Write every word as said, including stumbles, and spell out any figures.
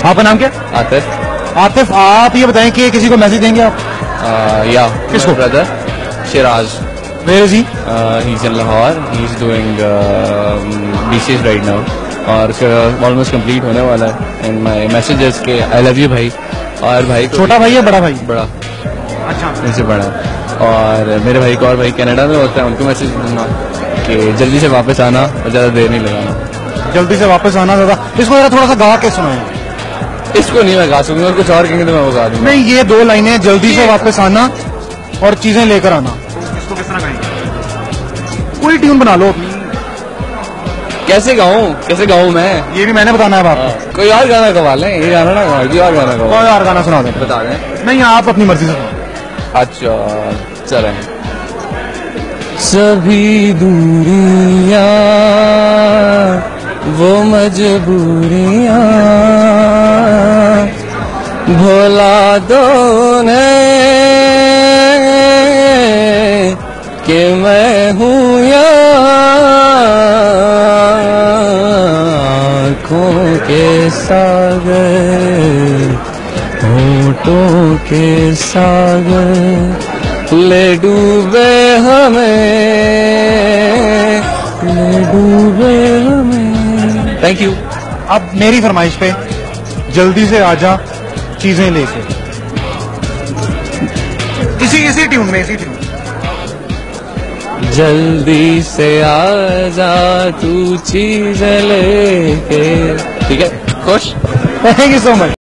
आपका नाम क्या? आतिफ। आतिफ, आप ये बताएं कि किसी को मैसेज देंगे आप? uh, या किसको? Brother Shiraz. Where is he? He is in Lahore. He is doing BCS right now और ऑलमोस्ट कंप्लीट होने वाला है। एंड माय मैसेज इज के आई लव यू भाई। और भाई छोटा भाई है बड़ा भाई? बड़ा। अच्छा, मुझसे बड़ा। और मेरे भाई को और भाई कनाडा में होता है, उनको मैसेज दूंगा कि जल्दी से वापस आना और ज्यादा देर नहीं लगाना। जल्दी से वापस आना ज्यादा। इसको जरा थोड़ा सा गा के सुनाएं। इसको नहीं मैं गा सकूंगा, कुछ और कहेंगे तो मैं वो गा दूंगा। नहीं, ये दो लाइनें, जल्दी से वापस आना और चीजें लेकर आना, इसको किस तरह गाएंगे? कोई ट्यून बना लो अपनी। कैसे गाऊं कैसे गाऊं मैं? ये भी मैंने बताना है आपको। कोई और गाना गवा लें, ये गाना ना गवा, कोई और गाना गवा। कोई और गाना सुना दें। बता दें। नहीं, आप अपनी मर्जी से सुनाओ। अच्छा चलें। सभी दूरियां वो मजबूरियां भुला दो ने कि मैं हूँ यार आँखों के सागर होठों के सागर ले डूबे हमें ले डूबे हमें। Thank you. अब मेरी फरमाइश पे जल्दी से आजा चीजें लेके, इसी इसी ट्यून में इसी ट्यून जल्दी से आजा तू चीज लेके। ठीक है, खुश? Thank you so much.